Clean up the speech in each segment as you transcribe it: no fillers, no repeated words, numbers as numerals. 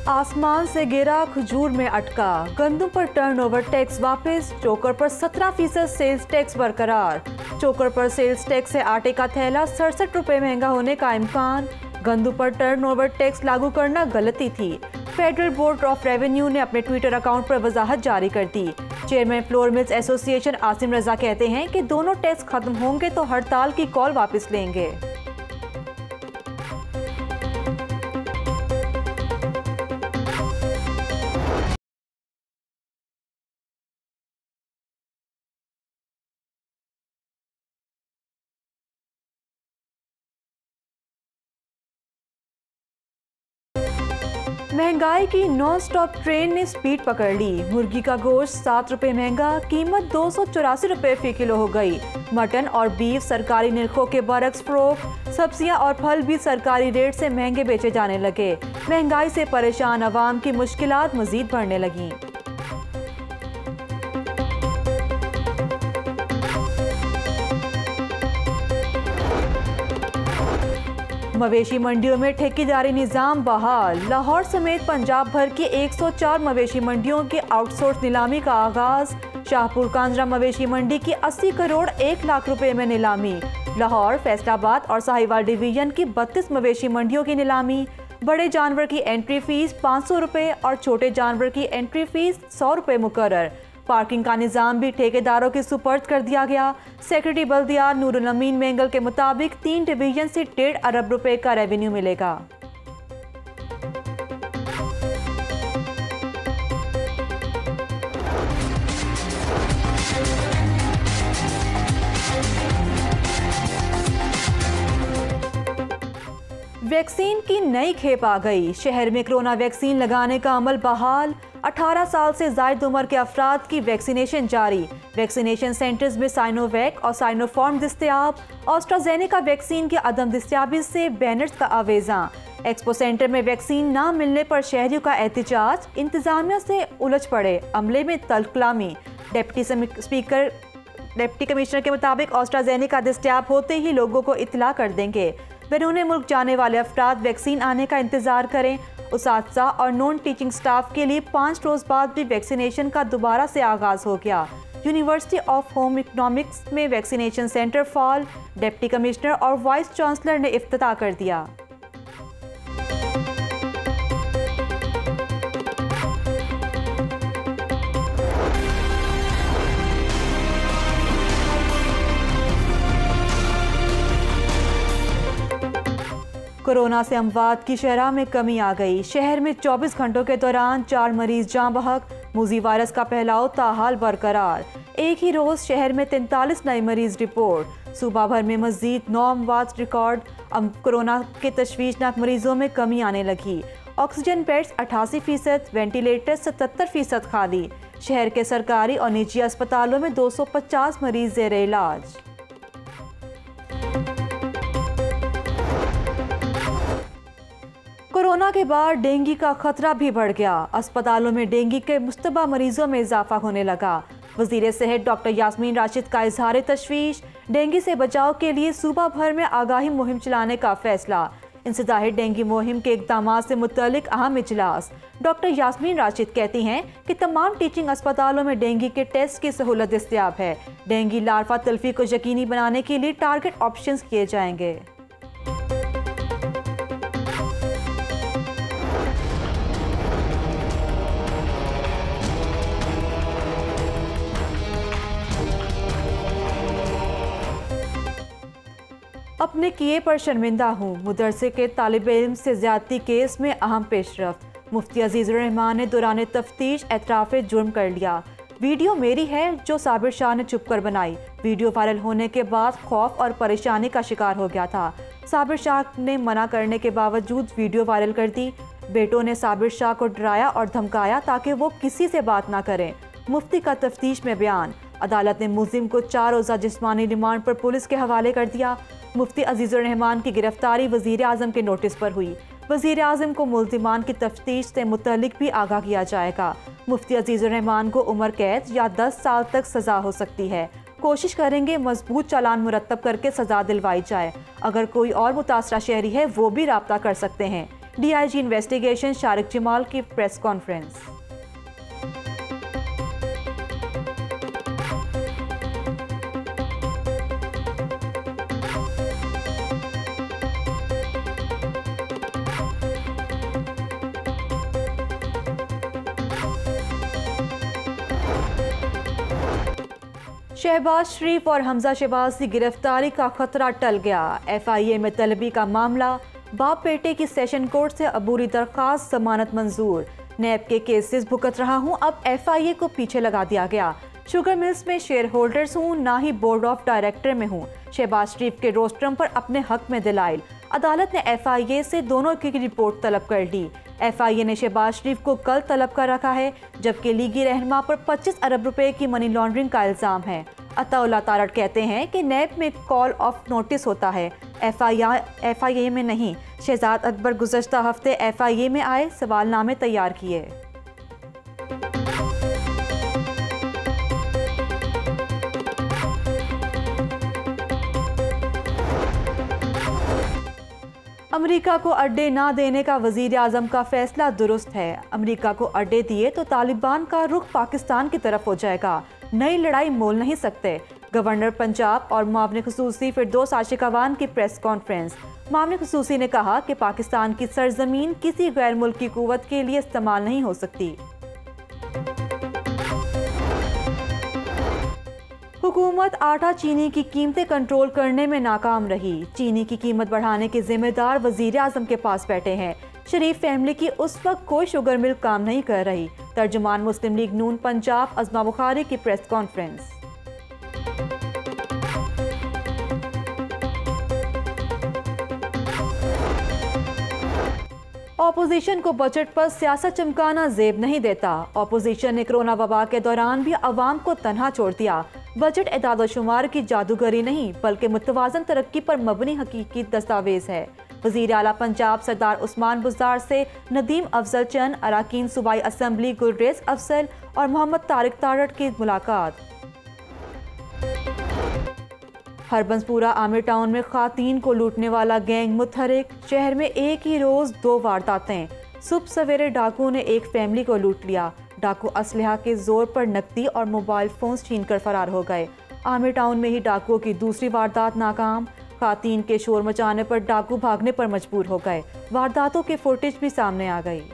आसमान से गिरा खजूर में अटका, गंदम पर टर्नओवर टैक्स वापस, चोकर पर 17% सेल्स टैक्स बरकरार। चोकर पर सेल्स टैक्स से आटे का थैला 67 रुपये महंगा होने का इम्कान। गंदम पर टर्नओवर टैक्स लागू करना गलती थी। फेडरल बोर्ड ऑफ रेवेन्यू ने अपने ट्विटर अकाउंट पर वजाहत जारी कर दी। Chairman flour mills association Asim Raza कहते हैं कि दोनों टैक्स खत्म होंगे तो हड़ताल की कॉल वापस लेंगे। महंगाई की नॉन स्टॉप ट्रेन ने स्पीड पकड़ ली। मुर्गी का गोश्त 7 रुपये महंगा, कीमत 284 रुपये फी किलो हो गई। मटन और बीफ सरकारी निरखों के बरक्स फरोख्त। सब्जियां और फल भी सरकारी रेट से महंगे बेचे जाने लगे। महंगाई से परेशान अवाम की मुश्किलात मजीद बढ़ने लगीं। मवेशी मंडियों में ठेकेदारी निज़ाम बहाल। लाहौर समेत पंजाब भर की 104 मवेशी मंडियों की आउटसोर्स नीलामी का आगाज। शाहपुर कांजरा मवेशी मंडी की 80 करोड़ 1 लाख रुपए में नीलामी। लाहौर, फैसलाबाद और साहिवाल डिवीजन की 32 मवेशी मंडियों की नीलामी। बड़े जानवर की एंट्री फीस 500 रुपये और छोटे जानवर की एंट्री फीस 100 रुपये मुकर्रर। पार्किंग का निज़ाम भी ठेकेदारों के सुपर्द कर दिया गया। सेक्रेटरी बल्दिया नूरुल अमीन मेंगल के मुताबिक 3 डिवीजन से 1.5 अरब रुपए का रेवेन्यू मिलेगा। वैक्सीन की नई खेप आ गई। शहर में कोरोना वैक्सीन लगाने का अमल बहाल। 18 साल से ज़ायद उम्र के अफराद की वैक्सीनेशन जारी। वैक्सीनेशन सेंटर्स में साइनोवैक और साइनोफॉर्म दस्तयाब। ऑस्ट्राजेनेका वैक्सीन की अदम दस्तयाबी से बैनर्स का आवेज़ा। एक्सपो सेंटर में वैक्सीन ना मिलने पर शहरियों का एहतजाज। इंतजामिया से उलझ पड़े, अमले में तल्खलामी। डिप्टी कमिश्नर के मुताबिक ऑस्ट्राजेनेका दस्तयाब होते ही लोगों को इत्तला कर देंगे। बैरून मुल्क जाने वाले अफराद वैक्सीन आने का इंतजार करें। उसातिज़ा और नॉन टीचिंग स्टाफ के लिए 5 रोज़ बाद भी वैक्सीनेशन का दोबारा से आगाज़ हो गया। यूनिवर्सिटी ऑफ होम इकोनॉमिक्स में vaccination centre fall. Deputy commissioner और वाइस चांसलर ने इफ्तिताह कर दिया। कोरोना से अमवात की शरह में कमी आ गई। शहर में 24 घंटों के दौरान 4 मरीज जाँ बहक। मूजी वायरस का फैलाव ताहाल बरकरार। एक ही रोज़ शहर में 43 नए मरीज रिपोर्ट। सूबा भर में मजीद 9 अमवात रिकॉर्ड। कोरोना के तशवीशनाक मरीजों में कमी आने लगी। ऑक्सीजन बेड्स 88%, वेंटिलेटर 77% खाली। शहर के सरकारी और निजी अस्पतालों में 250 मरीज ज़ेर इलाज। कोरोना के बाद डेंगू का खतरा भी बढ़ गया। अस्पतालों में डेंगू के मुश्तबा मरीजों में इजाफा होने लगा। वज़ीर सेहत डॉक्टर यास्मीन राशिद का इजहार तशवीश। डेंगू से बचाव के लिए सूबा भर में आगाही मुहिम चलाने का फैसला। इंसदाह डेंगू मुहिम के इक़दाम से मुतल्लिक अहम इजलास। डॉक्टर यास्मीन राशिद कहती हैं कि तमाम टीचिंग अस्पतालों में डेंगू के टेस्ट की सहूलत दस्तयाब है। डेंगू लार्वा तल्फी को यकीनी बनाने के लिए टारगेट ऑप्शंस किए जाएंगे। अपने किए पर शर्मिंदा हूँ। मदरसे के तालिब इल्म से ज्यादती केस में अहम पेशरफ्त। मुफ्ती अजीजुर रहमान ने दौरान तफ्तीश एतराफ़ जुर्म कर लिया। वीडियो मेरी है जो साबिर शाह ने छुप कर बनाई। वीडियो वायरल होने के बाद खौफ और परेशानी का शिकार हो गया था। साबिर शाह ने मना करने के बावजूद वीडियो वायरल कर दी। बेटों ने साबिर शाह को डराया और धमकाया ताकि वो किसी से बात ना करें। मुफ्ती का तफ्तीश में बयान। अदालत ने मुल्जिम को 4 रोज़ा जिस्मानी रिमांड पर पुलिस के हवाले कर दिया। मुफ्ती अजीजुर रहमान की गिरफ्तारी वज़ीर आज़म के नोटिस पर हुई। वज़ीर आज़म को मुल्जिमान की तफ्तीश से मुतल्लिक भी आगाह किया जाएगा। मुफ्ती अजीजुर रहमान को उम्र कैद या 10 साल तक सज़ा हो सकती है। कोशिश करेंगे मजबूत चालान मुरत्तब करके सज़ा दिलवाई जाए। अगर कोई और मुतासरा शहरी है वो भी राब्ता कर सकते हैं। DIG इन्वेस्टिगेशन शारिक जमाल की प्रेस कॉन्फ्रेंस। शहबाज शरीफ और हमजा शहबाज की गिरफ्तारी का खतरा टल गया। FIA में तलबी का मामला, बाप बेटे की सेशन कोर्ट से अबूरी दरखास्त, जमानत मंजूर। नैब के केसेस भुगत रहा हूं, अब FIA को पीछे लगा दिया गया। शुगर मिल्स में शेयर होल्डर्स हूं, ना ही बोर्ड ऑफ डायरेक्टर में हूं। शहबाज शरीफ के रोस्ट्रम पर अपने हक में दलाइल। अदालत ने FIA से दोनों की रिपोर्ट तलब कर ली। FIA ने शहबाज शरीफ को कल तलब कर रखा है, जबकि लीगी रहनुमा पर 25 अरब रुपए की मनी लॉन्ड्रिंग का इल्जाम है। अताउल्लाह तारड़ कहते हैं कि नैब में कॉल ऑफ नोटिस होता है, FIA में नहीं। शहजाद अकबर गुज़श्ता हफ्ते FIA में आए, सवालनामे तैयार किए। अमेरिका को अड्डे ना देने का वज़ीर आज़म का फैसला दुरुस्त है। अमेरिका को अड्डे दिए तो तालिबान का रुख पाकिस्तान की तरफ हो जाएगा। नई लड़ाई मोल नहीं सकते। गवर्नर पंजाब और मुआविन ख़ुसूसी फिरदौस आशिकावान की प्रेस कॉन्फ्रेंस। मुआविन ख़ुसूसी ने कहा कि पाकिस्तान की सरजमीन किसी गैर मुल्की कुव्वत के लिए इस्तेमाल नहीं हो सकती। हुकूमत आटा चीनी की कीमतें कंट्रोल करने में नाकाम रही। चीनी की कीमत बढ़ाने के जिम्मेदार वजीर आज़म के पास बैठे हैं। शरीफ फैमिली की उस वक्त कोई शुगर मिल काम नहीं कर रही। तर्जुमान मुस्लिम लीग नून पंजाब अज़मा बुखारी की प्रेस कॉन्फ्रेंस। ऑपोजिशन को बजट पर सियासत चमकाना जेब नहीं देता। ऑपोजिशन ने कोरोना वबा के दौरान भी अवाम को तन्हा छोड़ दिया। बजट एदाद-ओ-शुमार की जादूगरी नहीं, बल्कि मुतवाज़न तरक्की पर मबनी हकीकी दस्तावेज है। वज़ीर आला पंजाब सरदार उस्मान बुज़दार से नदीम अफजल चंद, अराकीन सूबाई असम्बली गुलरेज अफजल और मोहम्मद तारिक तारड़ की मुलाकात। हरबंसपुरा आमिर टाउन में खातीन को लूटने वाला गैंग मुतहरिक। शहर में एक ही रोज 2 वारदातें। सुबह सवेरे डाकुओं ने एक फैमिली को लूट लिया। डाकू असलहा के जोर पर नकदी और मोबाइल फोन्स छीनकर फरार हो गए। आमिर टाउन में ही डाकुओं की दूसरी वारदात नाकाम। खातीन के शोर मचाने पर डाकू भागने पर मजबूर हो गए। वारदातों के फुटेज भी सामने आ गई।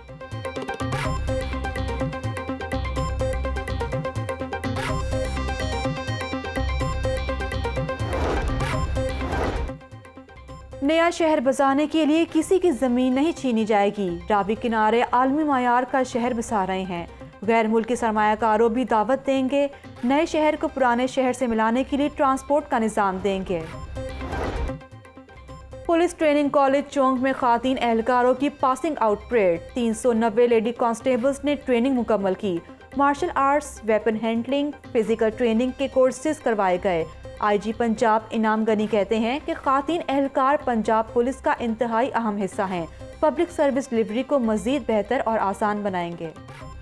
नया शहर बसाने के लिए किसी की जमीन नहीं छीनी जाएगी। रावी किनारे आलमी मायार का शहर बसा रहे हैं। गैर मुल्की सरमायाकारों भी दावत देंगे। नए शहर को पुराने शहर से मिलाने के लिए ट्रांसपोर्ट का निज़ाम देंगे। पुलिस ट्रेनिंग कॉलेज चौंक में खातीन एहलकारों की passing out parade. 390 lady constables ने ट्रेनिंग मुकम्मल की। Martial arts, weapon handling, physical training के कोर्सेज करवाए गए। IG पंजाब इनाम गनी कहते हैं कि खातीन एहलकार पंजाब पुलिस का इंतहाई अहम हिस्सा हैं। पब्लिक सर्विस डिलीवरी को मज़ीद बेहतर और आसान बनाएंगे।